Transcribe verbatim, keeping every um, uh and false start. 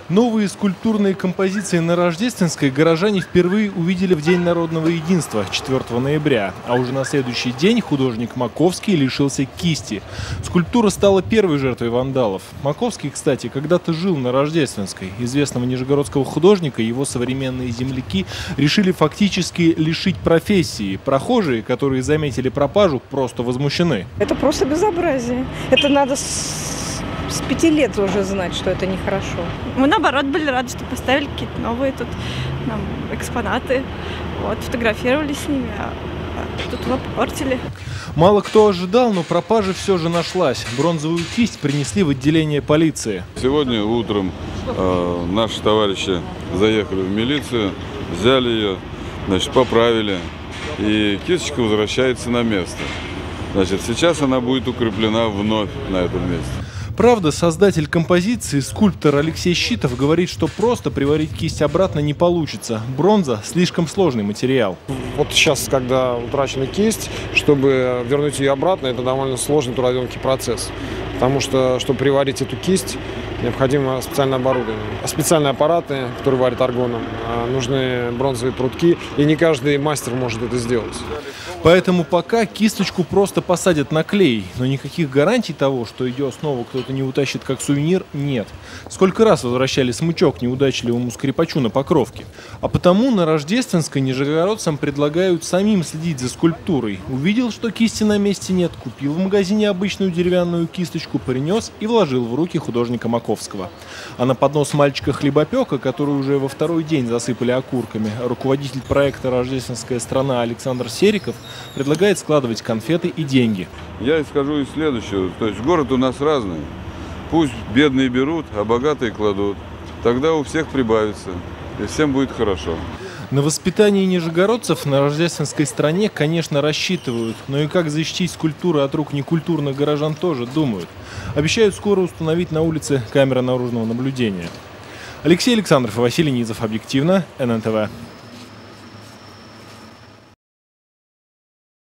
Новые скульптурные композиции на Рождественской горожане впервые увидели в День народного единства четвёртого ноября. А уже на следующий день художник Маковский лишился кисти. Скульптура стала первой жертвой вандалов. Маковский, кстати, когда-то жил на Рождественской. Известного нижегородского художника его современные земляки решили фактически лишить профессии. Прохожие, которые заметили пропажу, просто возмущены. Это просто безобразие. Это надо с... С пяти лет уже знать, что это нехорошо. Мы, наоборот, были рады, что поставили какие-то новые тут нам экспонаты. Вот, фотографировали с ними, а, а тут его попортили. Мало кто ожидал, но пропажа все же нашлась. Бронзовую кисть принесли в отделение полиции. Сегодня утром э, наши товарищи заехали в милицию, взяли ее, значит, поправили, и кисточка возвращается на место. Значит, сейчас она будет укреплена вновь на этом месте. Правда, создатель композиции, скульптор Алексей Щитов, говорит, что просто приварить кисть обратно не получится. Бронза – слишком сложный материал. Вот сейчас, когда утрачена кисть, чтобы вернуть ее обратно, это довольно сложный трудоемкий процесс. Потому что, чтобы приварить эту кисть, необходимо специальное оборудование. Специальные аппараты, которые варят аргоном, нужны бронзовые прутки, и не каждый мастер может это сделать. Поэтому пока кисточку просто посадят на клей, но никаких гарантий того, что ее снова кто-то не утащит как сувенир, нет. Сколько раз возвращали смычок неудачливому скрипачу на Покровке. А потому на Рождественской нижегородцам предлагают самим следить за скульптурой. Увидел, что кисти на месте нет, купил в магазине обычную деревянную кисточку, принес и вложил в руки художника Маковского. А на поднос мальчика-хлебопека, который уже во второй день засыпали окурками, руководитель проекта «Рождественская страна» Александр Сериков предлагает складывать конфеты и деньги. Я скажу и следующего. То есть город у нас разный. Пусть бедные берут, а богатые кладут. Тогда у всех прибавится, и всем будет хорошо. На воспитание нижегородцев на рождественской стране, конечно, рассчитывают, но и как защитить скульптуры от рук некультурных горожан тоже думают. Обещают скоро установить на улице камеры наружного наблюдения. Алексей Александров и Василий Низов. Объективно. эн эн тэ вэ.